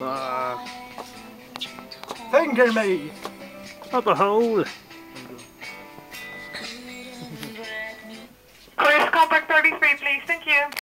Finger me! Up a hole. Police compact 33, please. Thank you.